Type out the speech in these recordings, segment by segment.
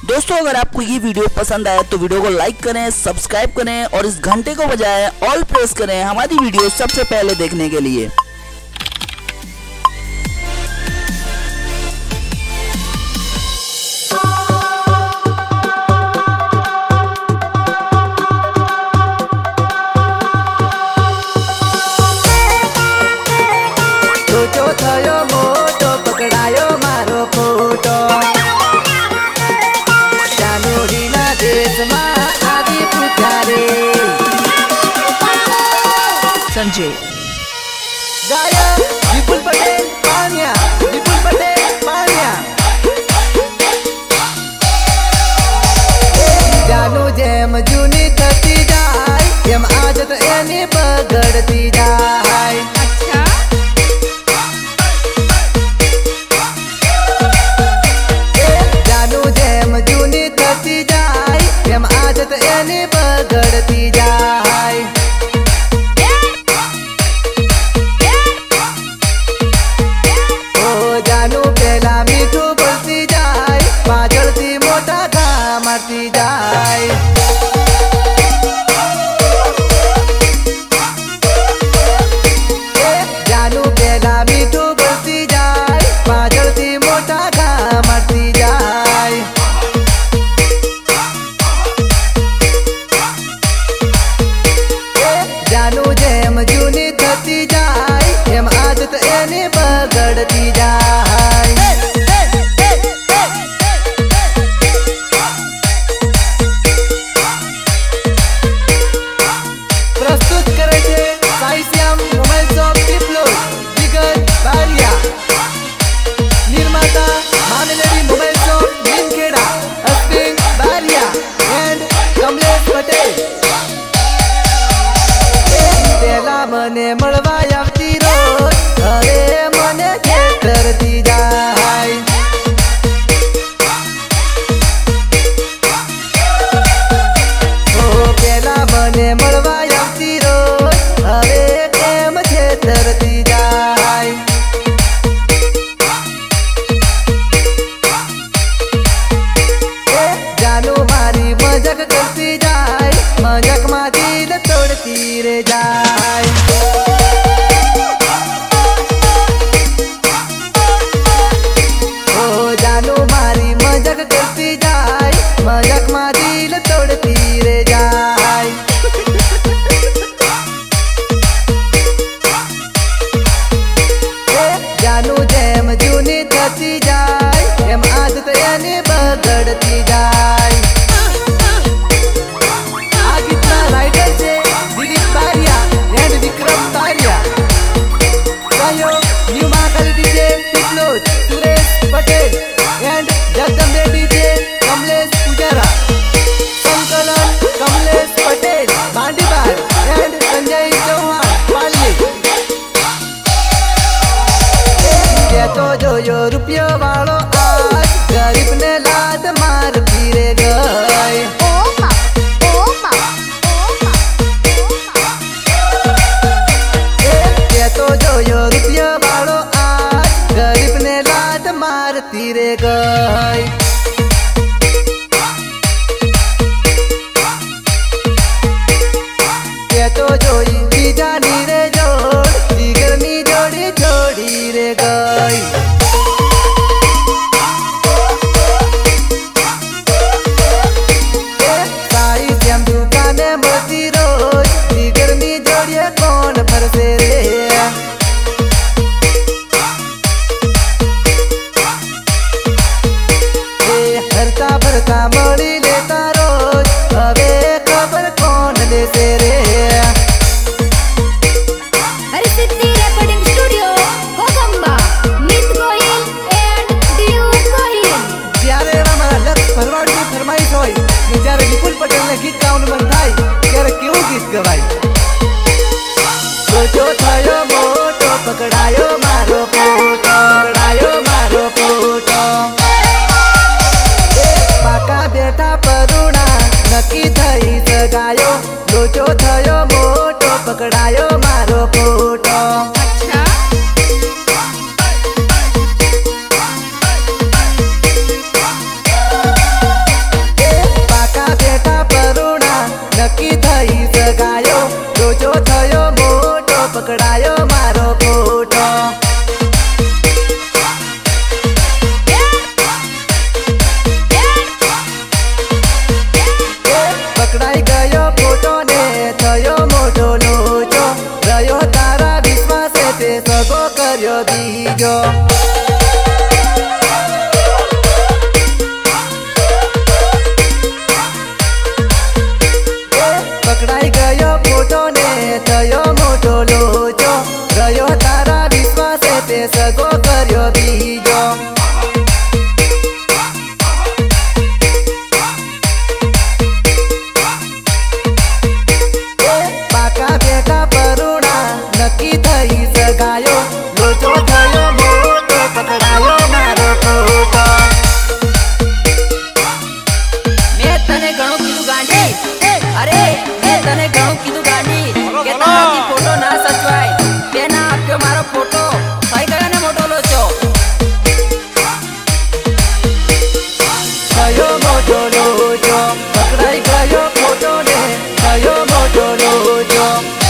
दोस्तों अगर आपको ये वीडियो पसंद आया तो वीडियो को लाइक करें, सब्सक्राइब करें और इस घंटे को बजाएं, ऑल प्रेस करें हमारी वीडियो सबसे पहले देखने के लिए। संजय गाया विपुल पटेल पानिया, विपुल पटेल पानिया। जानो जेम जूनी थती जाय, जेम आदत एनी बगड़ती जाय। अच्छा जानो जेम जूनी थती जाय, जेम आदत एनी बगड़ती जाय। मीठू बोलती जाए, पाजलती मोटा घा मारती जाए। जानू पेला मीठू बोलती जाए, पाजलती मोटा घा मारती जाए। जानू जेम जूनी थती जाए, एम आदत एनी बगड़ती जाए। प्रस्तुत करे छे साई श्याम मोबाइल शॉप टिपलोद, विगत बारिया। निर्माता Mameldi mobile shop Nimkheda, Ashwin Baria and Kamlesh Patel. पेला मने मळवा आवती रोज, हवे मने खेतरती जाय। ओ पेला मने मळवा आवती रोज, हवे केम खेतरती जाय। जानू मारी मजाक करती जाय, मजाक मा दिल तोड़ती रे जाय। ओ जानू मारी मजाक करती जाय, मजाक मा दिल तोड़ती रे जाय। जानू जेम जूनी थती जाय, एम आदत एनी बगड़ती जाय। आ कितना राइटर छे दिलीप बारिया एंड विक्रम बारिया। सहयोग new Mahakali DJ Tiplod, Suresh Patel and Jagdambe DJ Kamlesh Pujara. संकलन कमलेश पटेल बांडीबार एंड संजय चौहान पाली। तो जो यो रुपयो वालो आज, गरीब ने लात मार फिरे गए। तो जो यो रुपयो वालो आज, गरीब ने लात मार फिरे गए। तो जोई बीजानी रे जोड़, जिगरनी जोड़ी जोड़ी रे गई। साई श्याम दुकाने मोती रोज, जिगरनी जोड़िए कौन भरसे रे। हरता भरता मड़ी लेता रोज, हवे खबर कौन लेते रे। जયારે વિપુલ પટેલ ને ગીત ગાવાનું મન થાય ત્યારે કેવું ગીત ગવાય? સોચો થયો મોટો, પકડાયો મારો ફોટો, પકડાયો મારો ફોટો। પાકા બેઠા પરુણા નક્કી થઈ સગાયો, સોચો થયો મોટો, પકડાયો મારો ફોટો। पकड़ाई गयो फोटो ने थयो मोटो लोचो गयो तारा विश्वास पे सगो कर्यो बीजो पाका बेटा परुणा नक्की थई सगायो लोचो थयो मोटो पकड़ायो मारो फोटो मैं तने घणो कीधु गांडी अरे मैं तने घणो कीधु गांडी के ताराती फोटो ना सचवाय तेना आप्यो मारो फोटो થઈ ગયો ને મોટો લોચો થયો મોટો લોચો પકડાઈ ગયો ફોટો ને થયો મોટો લોચો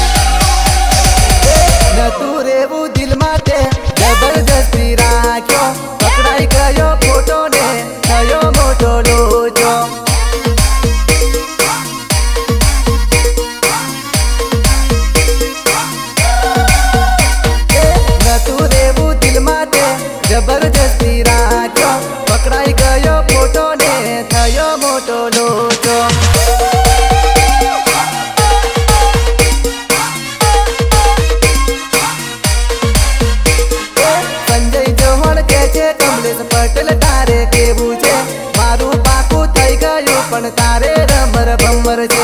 નતું રેવું દિલ માટે જબરદસ્તી રાખ્યો પકડાઈ ગયો ફોટો ને થયો મોટો લોચો जबरदस्ती राख्यो पकड़ाई गयो फोटो ने थयो मोटो लोचो संजय चौहान के छे कमलेश पटेल तारे केवू छे मारू पाकू थई गयो पण तारे रमर भमर छे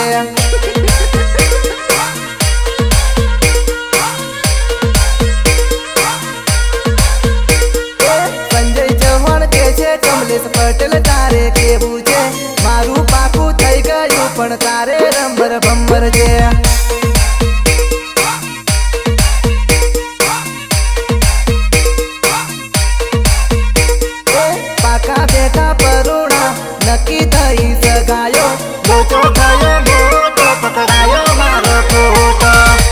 कमलेश पटेल तारे केवू छे मारू पाकू थई गयो पण तारे रंबर भंबर छे पाका बेटा परुणा नक्की थई सगायो लोचो थयो मोटो पकड़ायो मारो फोटो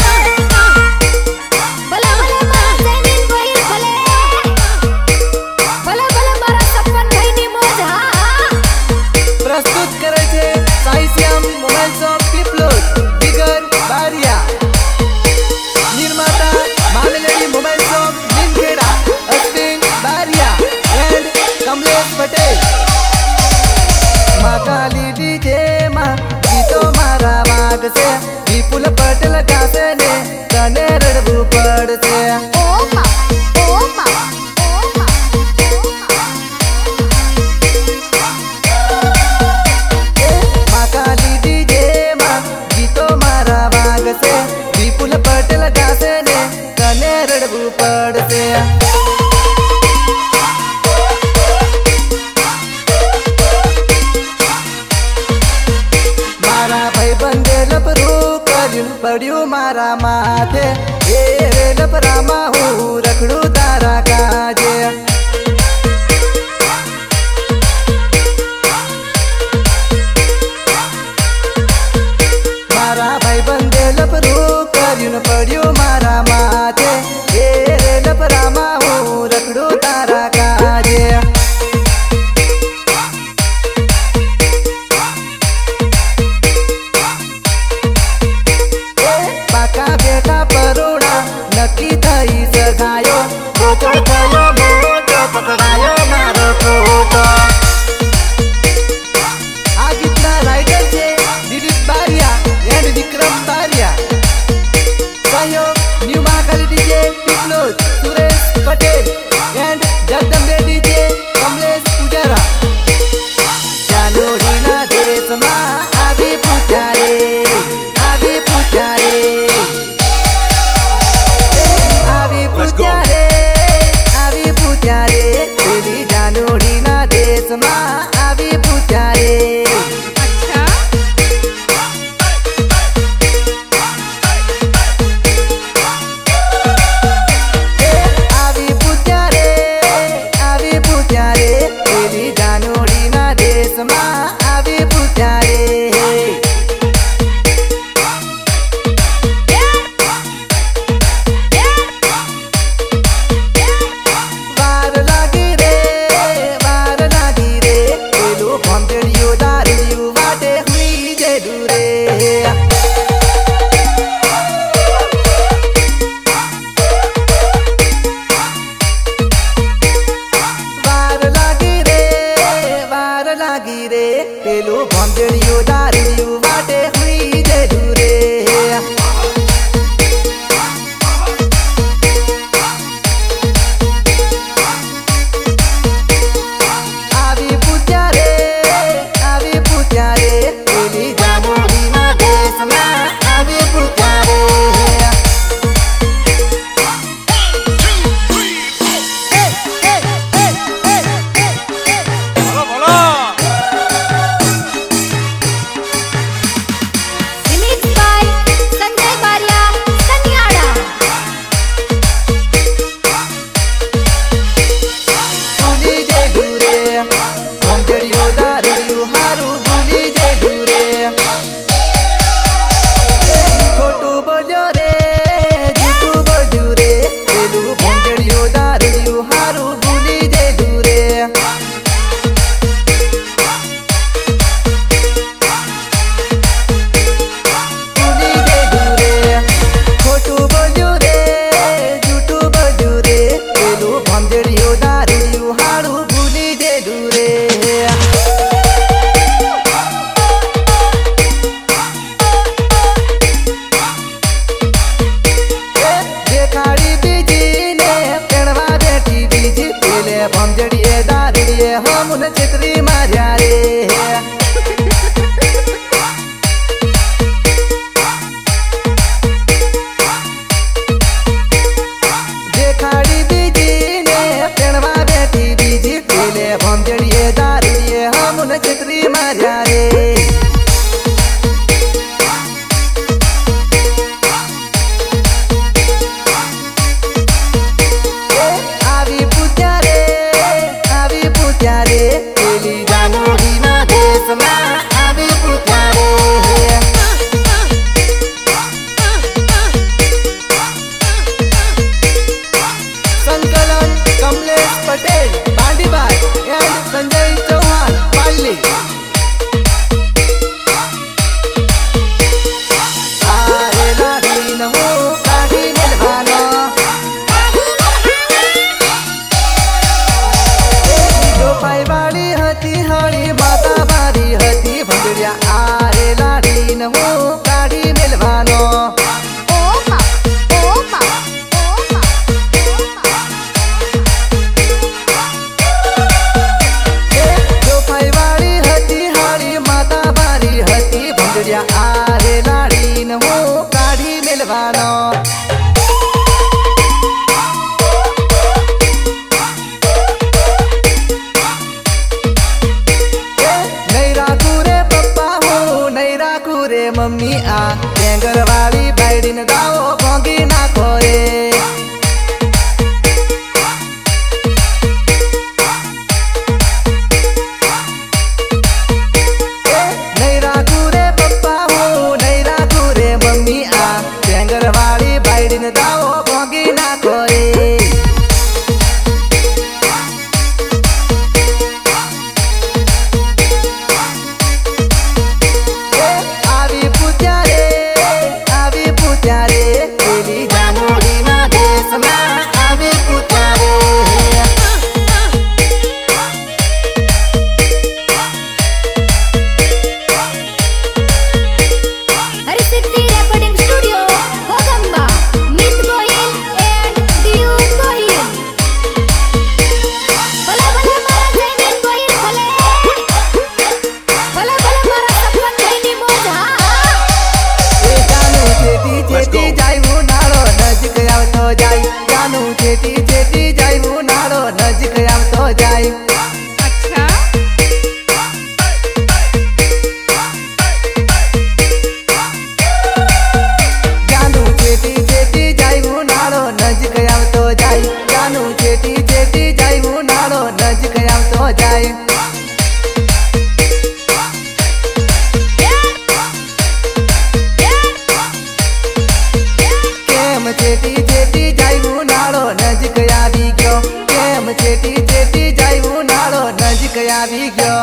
प्रस्तुत करे छे साई श्याम मोबाइल शॉप पीपलोद दिगर बारिया निर्माता Mamaldi mobile shop Linkheda Ashwin Baria and Kamlesh Patel Mahakali DJ मा गीतो मारा वाग से विपुल पटेल गासे ने तने रड़बू पड़से से विपुल पटेल गासे ने कने रड़बू पड़से मारा भाई बंदे लपरू कर्यु पड़्यू मारा माथे ए रे लपरामा हूँ रखड़ू तारा काजे मारा भाई बंदे लपरू कर्यु पड़्यू मारा माथे ए रे लपरामा हूँ रखड़ू तारा काजे पाका बेटा परुणा नक्की थई सगायो लोचो थयो मोटो पकड़ायो मारो फोटो आ गीतना राइटर छे दिलीप बारिया एंड विक्रम बारिया सहयोग new Mahakali DJ Piplod Suresh Patel and Jagdambe DJ Kamlesh Pujara जानोरीना देश मा आवी पुजारे आवी पुजारे आवी पुजारे आवी पुजारे तेरी जानोरीना देश मा आवी पुजारे वार लागी रे पेलो भंतेड़ियो दारियो लागी रे पेलू भंजड़ियो दारू बाटे हुई जे दूरे आवी पूजा रे पेली जामुनी ना देश में आवी पूजा रे भंजड़िए दारूड़िए हम उन चित्री मारिया रे देखाड़ी बीजी ने पेड़वा बैठी बीजी पीले भंजड़िए दारूड़िए हम उन चित्री मारिया रे पेली जामुनी ना देश में आवी पूजा रे संकलन कमलेश पटेल बांडीबाग एंड संजय चौहान पाली आरे लाडी नमो काढ़ी मिलवाना वाली हती हरी माता बारी हती भंजड़िया आरे लाडी नमो काढ़ी मिलवानो दोफाई वाली हती हरी माता बारी हती भंजड़िया आरे लाडी नमो काढ़ी मिलवानो मम्मी आ टेंगर वाली बैडिन गाओ भोंगी ना खोरे नहीं राखू रे पप्पा हो नहीं राखू रे मम्मी आ टेंगर वाली बैडिन गाओ भोंगी ना खोरे पेली जामुनी ना देश में आवी पूजा रे हरिशक्ति रिकॉर्डिंग स्टूडियो होगंबा मित गोहिल एंड दियू गोहिल भला भला मारा जैमिन गोहिल भले भला भला मारा सपन जैनी मोजा ए जानू चेटी चेटी जाइबू नाड़ो नजिक आव तो जाई जानू चेटी चेटी जाइबू नाड़ो नजिक आव तो जाई अच्छा जानू चेटी चेटी जाइबू नाड़ो नजिक आव तो जाई जानू चेटी चेटी जाइबू नाड़ो नजिक आव तो जाई चेटी चेटी जाइबू नाड़ो नजिक आवी गयो केम चेटी चेटी जाइबू नाड़ो नजिक आवी गयो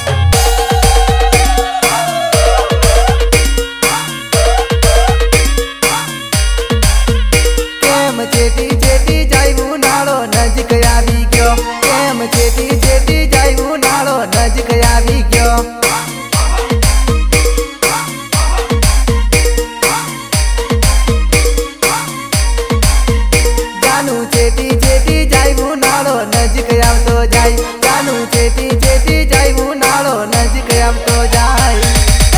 केम चेटी चेटी जाइबू नाड़ो नजिक आवी गयो केम चेटी चेटी जाइबू नाड़ो नजिक આવી ગયો જાનું ચેટી ચેટી જાય ઉનાળો નજીક આવતો જાય જાનું ચેટી ચેટી જાય ઉનાળો નજીક આવતો જાય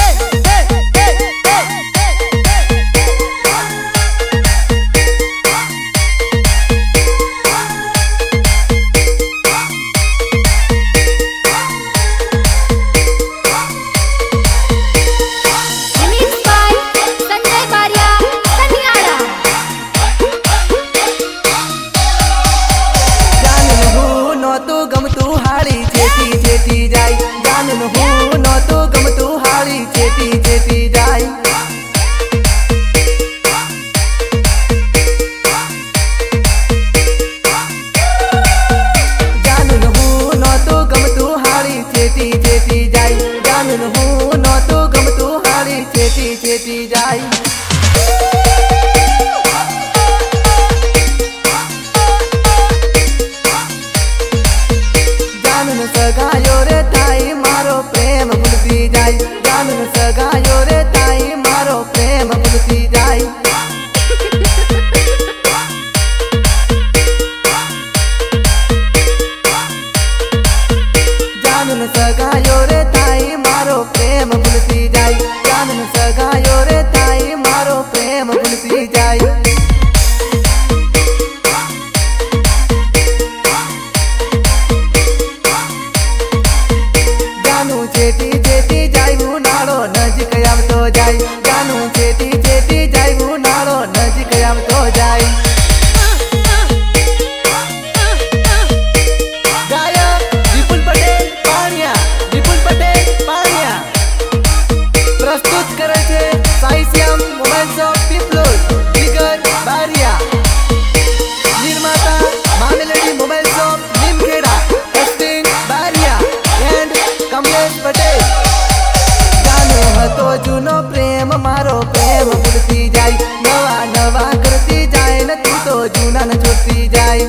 સગાયો રે તાઈ મારો પ્રેમ ભૂલતી જાય જાનુ સગાયો રે તાઈ મારો પ્રેમ ભૂલતી જાય જાનુ સગાયો રે તાઈ મારો પ્રેમ ભૂલતી જાય જાનુ સગાયો રે તાઈ મારો પ્રેમ ભૂલતી જાય ચેટી ચેટી જાય ઉનાળો નજીક આવતો જાય જાનું ચેટી ચેટી જાય ઉનાળો નજીક આવતો જાય ગાયક વિપુલ પટેલ પાણિયા વિપુલ પટેલ પાણિયા પ્રસ્તુત કરે છે સાઈ શ્યામ મોબાઈલ શોપ પીપલોદ દિગર બારિયા નિર્માતા Mameldi mobile shop Limkheda testing Baria and Kamlesh Patel જાનો હતો જૂનો પ્રેમ મારો પ્રેમ ભૂલતી જાય નવા નવા કરતી જાય ને તું તો જૂના ને છોડતી જાય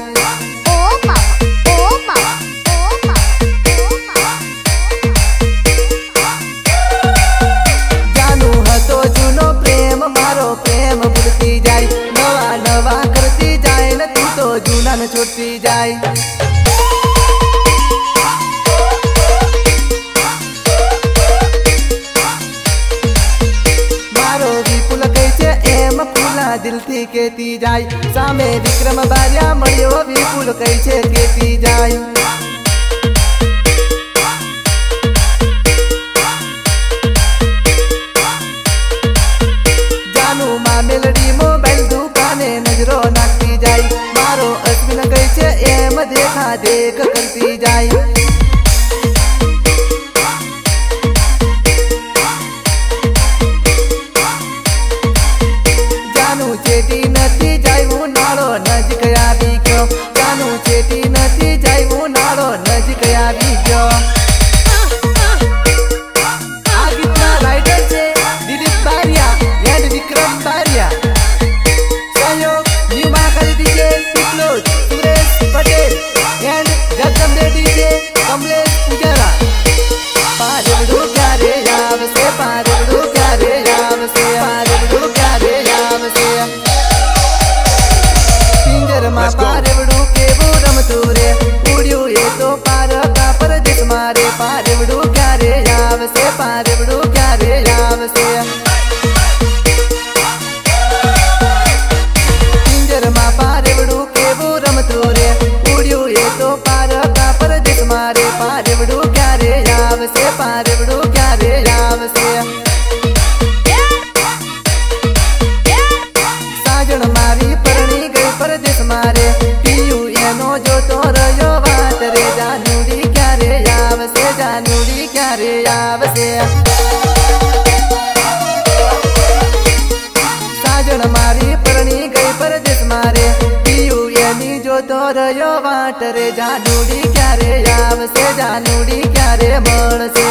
જાનો હતો જૂનો પ્રેમ મારો પ્રેમ ભૂલતી જાય નવા નવા કરતી જાય ને તું તો જૂના ને છોડતી જાય દિલથી કેતી જાય સામે વિક્રમ બારિયા મળ્યો વિપુલ કઈ છે કેતી જાય જાનુ મામેલડી મોબાઈલ દુકાને નજરો નાખતી જાય મારો અશ્વિન કઈ છે એમ દેખા દેખ કરતી જાય ચેટી નથી જાય ઉનાળો નજીક આવી ગયો જાનું ચેટી નથી જાય ઉનાળો નજીક આવી ગયો આ ગીતના રાઇટર છે દિલીપ બારિયા એન્ડ વિક્રમ બારિયા સહયોગ new Mahakali DJ Piplod Suresh Patel and Jagdambe DJ Kamlesh Pujara પારેવડું ક્યારે આવશે પારેવડું ક્યારે આવશે પારેવડું ક્યારે આવશે માં પારેવડું કેવું રમતું રે ઉડ્યું એ તો પારકા પરદેશ મારે પારેવડું ક્યારે આવશે પારેવડું ક્યારે આવશે પિંજરમાં પારેવડું કેવું રમતું રે ઉડ્યું એ તો પારકા પરદેશ મારે પારેવડું ક્યારે આવશે પારેવડું ક્યારે આવશે સાજણ મારી પરણી ગઈ પરદેશ મારે પિયું એનો જોતો રહ્યો વાત રે જાનુડી ક્યારે આવશે જાનુડી ક્યારે આવશે સાજણ મારી પરણી ગઈ પરદેશ મારે પિયું એની જોતો રહ્યો વાત રે જાનુડી ક્યારે આવશે જાનુડી ક્યારે મળશે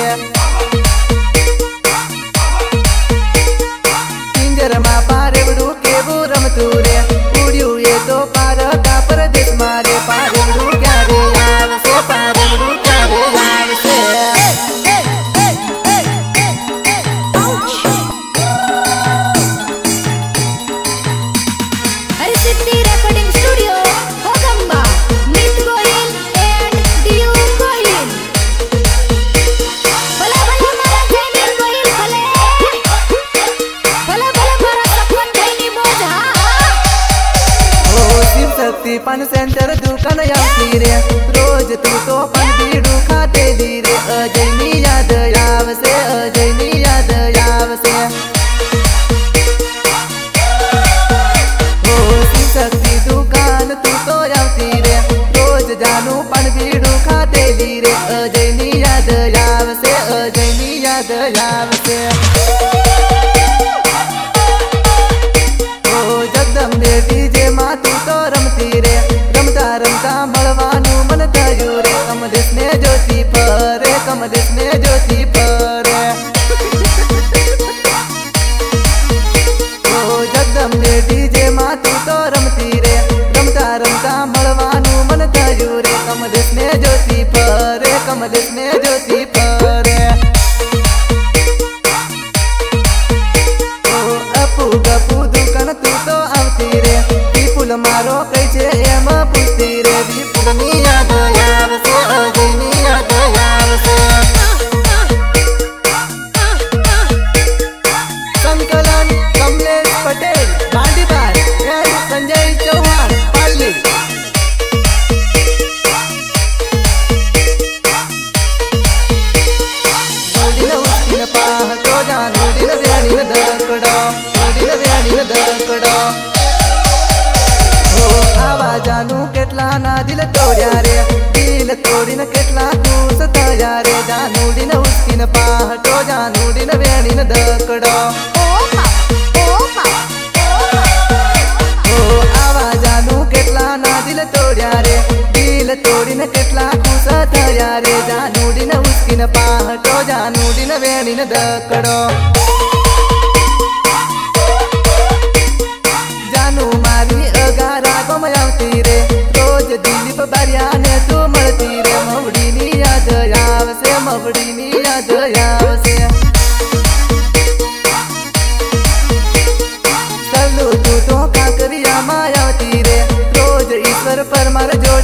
પિંજરમાં પારેવડું કેવું રમતું રે ઉડ્યું એ તો પારકા પરદેશ મારે પારેવડું ક્યારે આવશે પારેવડું ક્યારે આવશે याद आवसे। ओ जगदंबे डीजे માં તું તો રમતી રે, રમતા રમતા મળવાનું મન થયું રે, કમલેશ ને જોતી ફરે, કમલેશ ને જોતી ફરે। ओ जगदंबे डीजे માં તું તો રમતી રે, રમતા રમતા મળવાનું મન થયું રે, કમલેશ ને જોતી ફરે, કમલેશ ને જોતી ફરે। ओ अपू गपू दुकान तू तो આવતી રે, વિપુલ મારો કઈ છે એમ પૂછતી રે, વિપુલની યાદ આવશે, અજયની યાદ આવશે। સંકલન કમલેશ પટેલ ભાંડીબાર એન્ડ સંજય ચૌહાણ પાટલી। નોડીને ઉઠીને પાહ તો જા, નોડીને વેણીને દકડો, નોડીને વેણીને દકડો। ઓ આવાજાનું કેટલા ના દિલ તોડ્યા રે, દિલ તોડીને કેટલા ખુશ થયા રે, જા નોડીને ઉઠીને પાહ તો જા, નોડીને વેણીને દકડો। आवाजाનું કેટલા ના દિલ તોડ્યા રે, દિલ તોડીને કેટલા ખુશ થયા રે, જાનુડીને ઉચકીને પાહટો, જાનુડીને વેણીને દકડો। જાનુ મારી અગારા ગમ આવતી રે, રોજ દિલીપ બારિયાને તું મળતી રે, મવડીની યાદ આવશે, મવડીની યાદ આવશે। તું તો કાંકરિયામાં આવતી રે, રોજ ઈશ્વર પરમાર જોડે